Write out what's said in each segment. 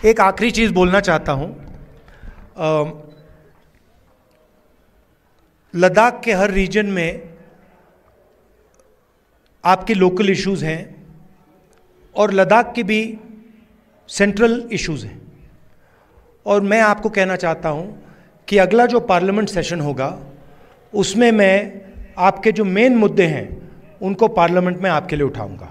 एक आखिरी चीज़ बोलना चाहता हूँ। लद्दाख के हर रीजन में आपके लोकल इश्यूज़ हैं और लद्दाख के भी सेंट्रल इश्यूज़ हैं, और मैं आपको कहना चाहता हूँ कि अगला जो पार्लियामेंट सेशन होगा उसमें मैं आपके जो मेन मुद्दे हैं उनको पार्लियामेंट में आपके लिए उठाऊंगा।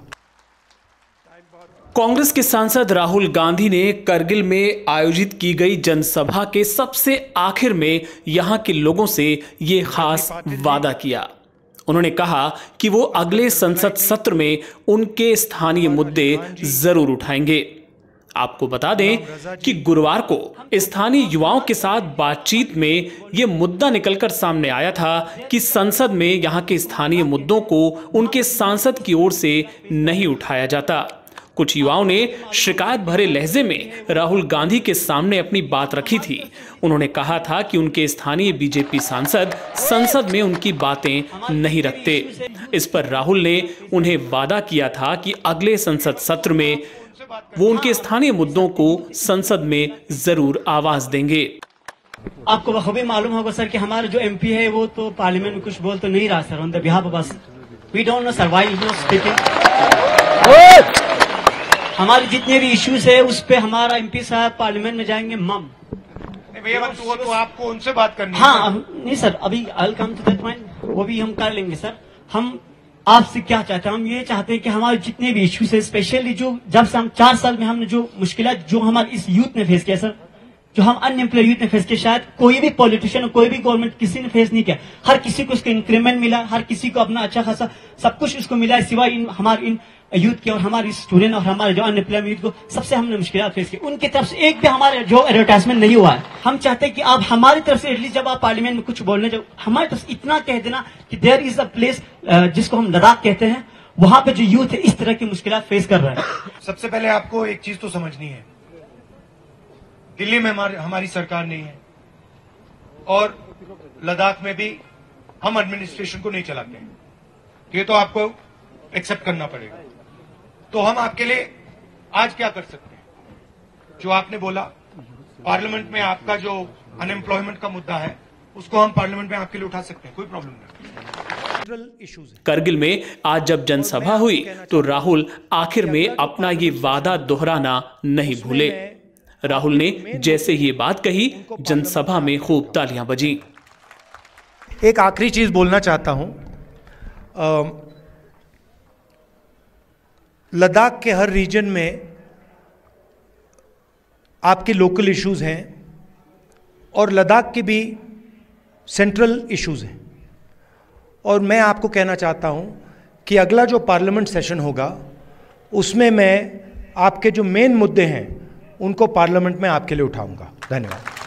कांग्रेस के सांसद राहुल गांधी ने करगिल में आयोजित की गई जनसभा के सबसे आखिर में यहां के लोगों से ये खास वादा किया। उन्होंने कहा कि वो अगले संसद सत्र में उनके स्थानीय मुद्दे जरूर उठाएंगे। आपको बता दें कि गुरुवार को स्थानीय युवाओं के साथ बातचीत में यह मुद्दा निकलकर सामने आया था कि संसद में यहां के स्थानीय मुद्दों को उनके सांसद की ओर से नहीं उठाया जाता। कुछ युवाओं ने शिकायत भरे लहजे में राहुल गांधी के सामने अपनी बात रखी थी। उन्होंने कहा था कि उनके स्थानीय बीजेपी सांसद संसद में उनकी बातें नहीं रखते। इस पर राहुल ने उन्हें वादा किया था कि अगले संसद सत्र में वो उनके स्थानीय मुद्दों को संसद में जरूर आवाज देंगे। आपको बखूबी मालूम होगा सर कि हमारा जो एमपी है वो तो पार्लियामेंट में कुछ बोल तो नहीं रहा sir. On the behalf of us we don't know sir why he is speaking. हमारे जितने भी इश्यूज है उस पे हमारा एमपी साहब पार्लियामेंट में जाएंगे मम। भैया तो आपको उनसे बात करनी है। हाँ नहीं सर, अभी I come to that point, वो भी हम कर लेंगे सर। हम आपसे क्या चाहते हैं, हम ये चाहते हैं कि हमारे जितने भी इश्यूज है, स्पेशली जो जब से हम 4 साल में हमने जो मुश्किलात जो हमारे इस यूथ ने फेस किया सर, जो हम अनएम्प्लॉय यूथ ने फेस किया, शायद कोई भी पॉलिटिशियन कोई भी गवर्नमेंट किसी ने फेस नहीं किया। हर किसी को उसका इंक्रीमेंट मिला, हर किसी को अपना अच्छा खासा सब कुछ उसको मिला, सिवाय हमारे इन यूथ के और हमारे स्टूडेंट और हमारे जो अनएम्प्लॉयड यूथ को सबसे हमने मुश्किलात फेस की। उनकी तरफ से एक भी हमारे जो एडवर्टाइजमेंट नहीं हुआ है। हम चाहते हैं कि आप हमारी तरफ से एटलीस्ट जब आप पार्लियामेंट में कुछ बोलने जाओ, हमारी तरफ से इतना कह देना कि देयर इज अ प्लेस जिसको हम लद्दाख कहते हैं, वहां पे जो यूथ है इस तरह की मुश्किलात फेस कर रहा है। सबसे पहले आपको एक चीज तो समझनी है, दिल्ली में हमारी सरकार नहीं है और लद्दाख में भी हम एडमिनिस्ट्रेशन को नहीं चलाते हैं। ये तो आपको एक्सेप्ट करना पड़ेगा। तो हम आपके लिए आज क्या कर सकते हैं, जो आपने बोला पार्लियामेंट में आपका जो अनएम्प्लॉयमेंट का मुद्दा है उसको हम पार्लियामेंट में आपके लिए उठा सकते हैं, कोई प्रॉब्लम नहीं। करगिल में आज जब जनसभा हुई तो राहुल आखिर में अपना ये वादा दोहराना नहीं भूले। राहुल ने जैसे ये बात कही, जनसभा में खूब तालियां बजी। एक आखिरी चीज बोलना चाहता हूं। लद्दाख के हर रीजन में आपके लोकल इश्यूज़ हैं और लद्दाख के भी सेंट्रल इश्यूज़ हैं, और मैं आपको कहना चाहता हूं कि अगला जो पार्लियामेंट सेशन होगा उसमें मैं आपके जो मेन मुद्दे हैं उनको पार्लियामेंट में आपके लिए उठाऊंगा। धन्यवाद।